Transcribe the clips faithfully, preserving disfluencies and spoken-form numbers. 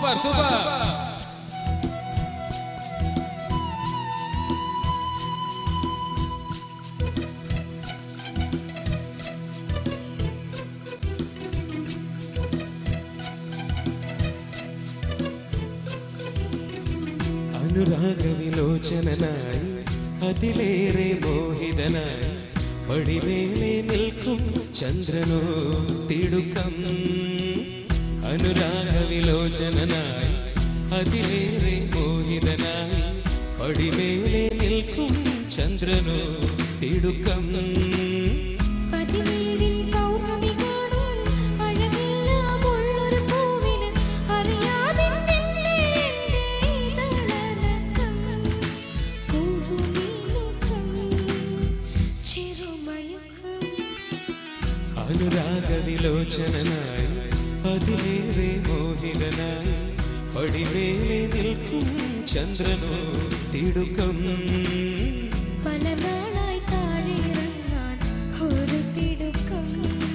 Super super. അനുരാഗവിലോചനായി അതിലേറെ മോഹിതനായി പടിമേലെ നിൽക്കും ചന്ദ്രനോ തിടുക്കം. അനുരാഗവിലോചനായി അതിലേറെ മോഹിതനായി പടിമേലെ നിൽക്കും ചന്ദ്രനോ തിടുക്കം. അനുരാഗവിലോചനായി അതിലേറെ മോഹിതനായി പടിമേലെ നിൽക്കും ചന്ദ്രനോ തിടുക്കം. പല നാളായി താഴെയിറങ്ങാൻ ഒരു തിടുക്കം.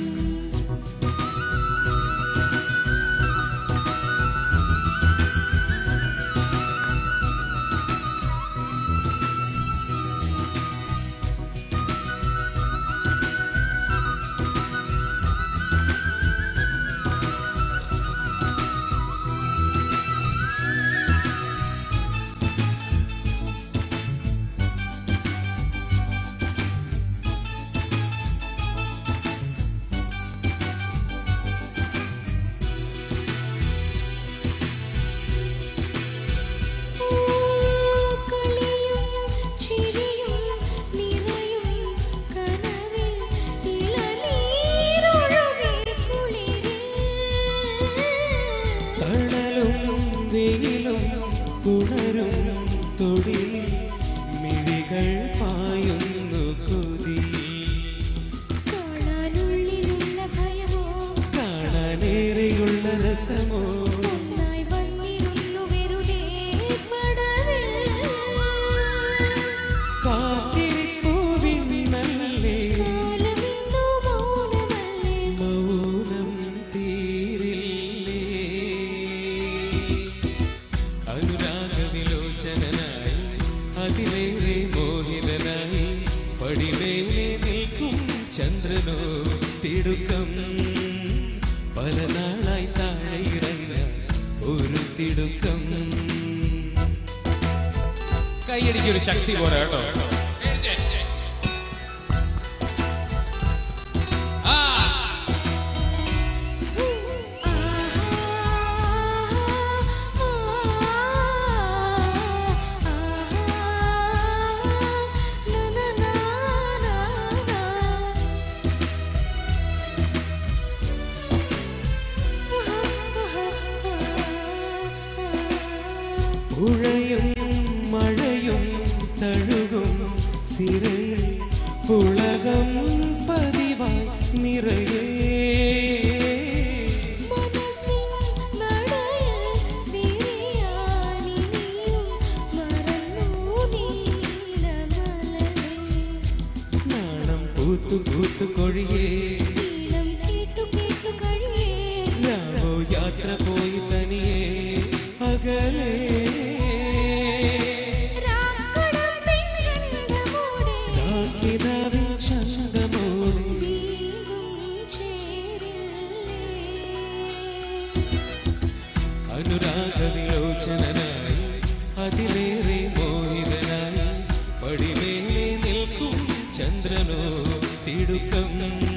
ഉണരും തൊടി മിഴികൾ പായുന്നു കൊതി. കാണാനുള്ളിലുള്ള ഭയമോ കാണാനേറെയുള്ള രസമോ ഒന്നായി വന്നിരുന്നു വെറുതെ പടവിൽ. കാത്തിരിപ്പൂവിന്നല്ലേ കാലമിന്നു മൗനമല്ലേ മൗനം തീരില്ലേ. അനുരാഗവിലോചനായി അതിലേറെ മോഹിതനായി പടിമേലെ നിൽക്കും ചന്ദ്രനോ തിടുക്കം. പല നാളായി താഴെയിറങ്ങാൻ ഒരു തിടുക്കം. കൈയടിക്കൊരു ശക്തി പോരാ കേട്ടോ. പുഴയും മഴയും തഴുകും സിരയിൽ പുളകം പതിവായി നിറയേ. നാണം പൂത്തു പൂത്തു കൊഴിയേ. ഞാനോ യാത്ര പോയി തനിയേ അകലേ. അനുരാഗവിലോചനായി അതിലേറെ മോഹിതനായി പടിമേലെ നിൽക്കും ചന്ദ്രനോ തിടുക്കം.